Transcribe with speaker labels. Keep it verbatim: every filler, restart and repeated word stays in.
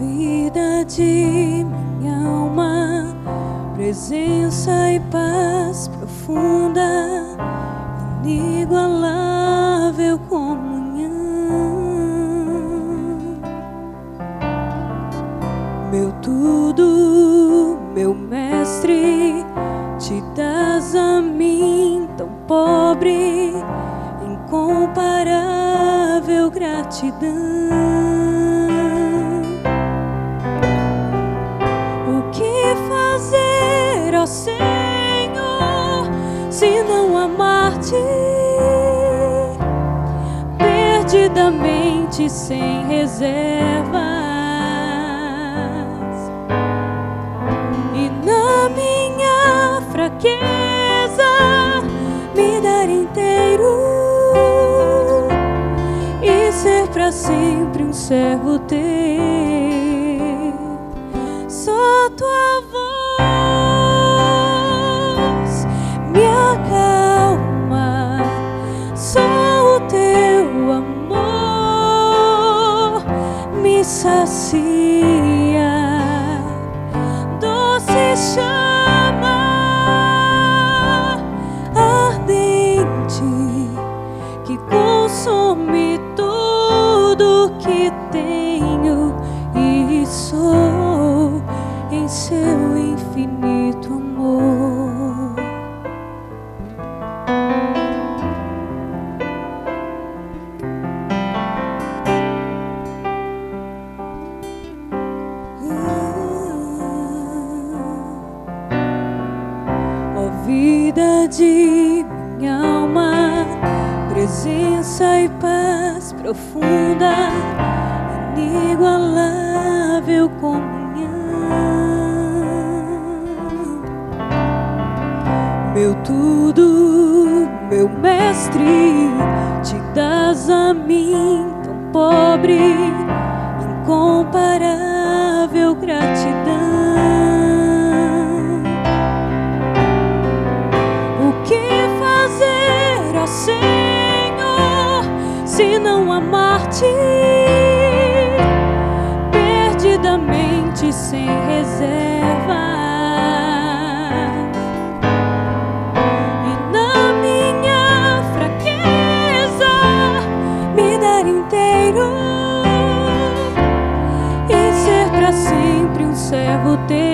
Speaker 1: vida de minha alma, presença e paz profunda, inigualável comunhão. Meu tudo, meu mestre, te dás a mim tão pobre, incomparável gratidão. O que fazer, ó Senhor, se não amar-te perdidamente, sem reservas, e na minha fraqueza me dar inteiro e ser pra sempre um servo teu. Só tua voz me acalma, só o teu amor me sacia, doce chama ardente que consome tudo que tenho e sou em seu infinito amor. Ó vida de minha alma, presença e paz profunda, inigualável comunhão. Meu tudo, meu mestre, te dás a mim tão pobre, incomparável gratidão. O que fazer, ó Senhor, se não amar-te perdidamente, sem reserva, e na minha fraqueza me dar inteiro e ser pra sempre um servo teu.